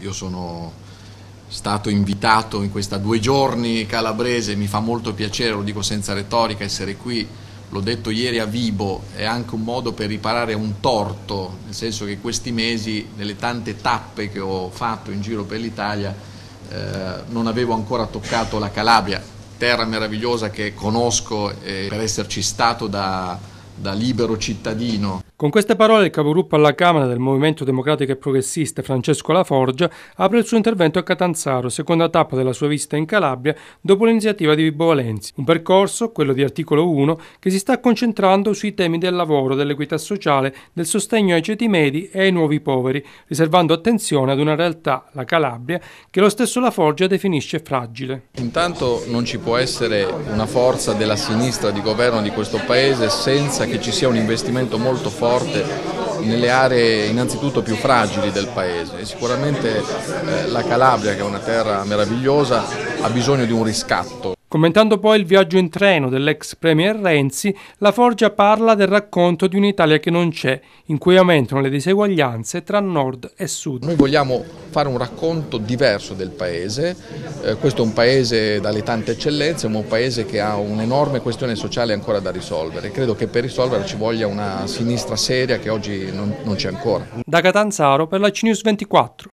Io sono stato invitato in questa 2 giorni calabrese, mi fa molto piacere, lo dico senza retorica, essere qui. L'ho detto ieri a Vibo, è anche un modo per riparare un torto, nel senso che questi mesi, nelle tante tappe che ho fatto in giro per l'Italia, non avevo ancora toccato la Calabria, terra meravigliosa che conosco per esserci stato da libero cittadino. Con queste parole il capogruppo alla Camera del Movimento Democratico e Progressista Francesco Laforgia apre il suo intervento a Catanzaro, seconda tappa della sua visita in Calabria dopo l'iniziativa di Vibo Valenzi. Un percorso, quello di Articolo 1, che si sta concentrando sui temi del lavoro, dell'equità sociale, del sostegno ai ceti medi e ai nuovi poveri, riservando attenzione ad una realtà, la Calabria, che lo stesso Laforgia definisce fragile. Intanto non ci può essere una forza della sinistra di governo di questo Paese senza che ci sia un investimento molto forte nelle aree innanzitutto più fragili del Paese. E sicuramente la Calabria, che è una terra meravigliosa, ha bisogno di un riscatto. Commentando poi il viaggio in treno dell'ex premier Renzi, Laforgia parla del racconto di un'Italia che non c'è, in cui aumentano le diseguaglianze tra nord e sud. Noi vogliamo fare un racconto diverso del Paese, questo è un Paese dalle tante eccellenze, ma un Paese che ha un'enorme questione sociale ancora da risolvere. Credo che per risolverla ci voglia una sinistra seria che oggi non c'è ancora. Da Catanzaro per la CNews 24.